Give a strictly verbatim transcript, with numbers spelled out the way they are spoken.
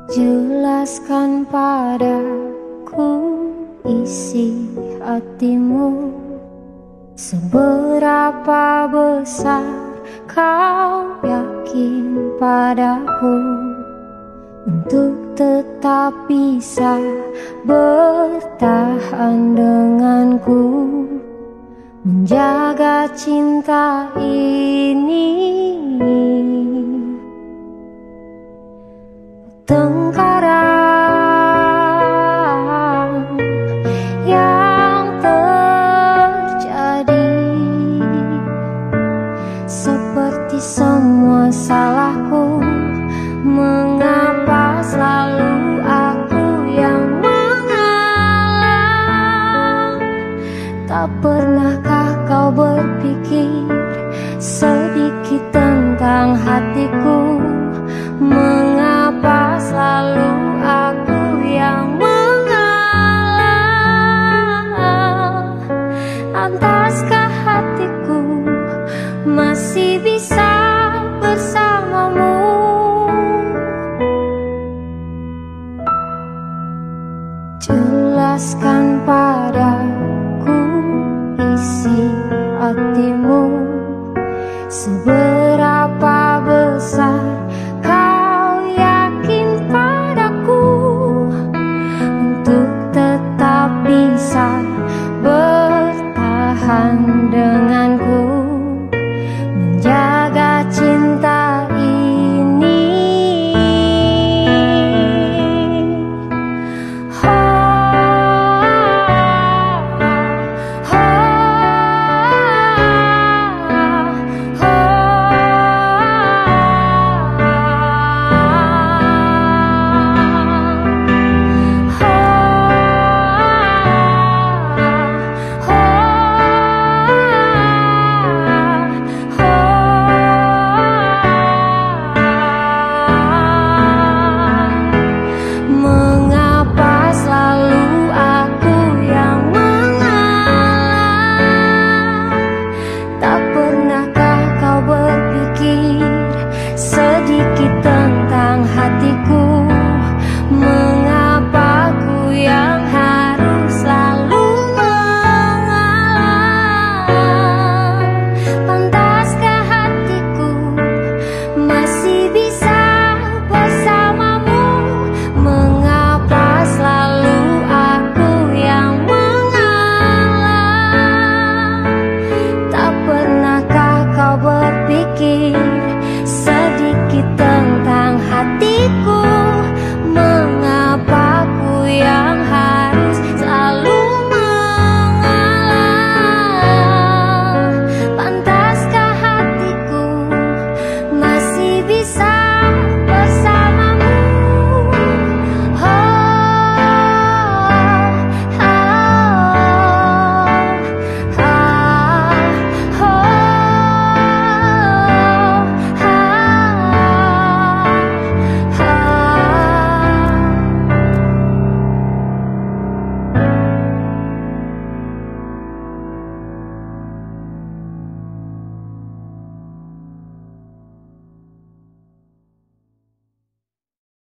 Jelaskan padaku isi hatimu, seberapa besar kau yakin padaku, untuk tetap bisa bertahan denganku, menjaga cinta ini. Tengkarang yang terjadi, seperti semua salahku. Mengapa selalu aku yang mengalah? Tak pernahkah kau berpikir sedikit tentang hatiku? Mengapa selalu aku yang mengalah? Lantaskah hatiku masih bisa bersamamu? Jelaskan padaku isi hatimu, seberapa besar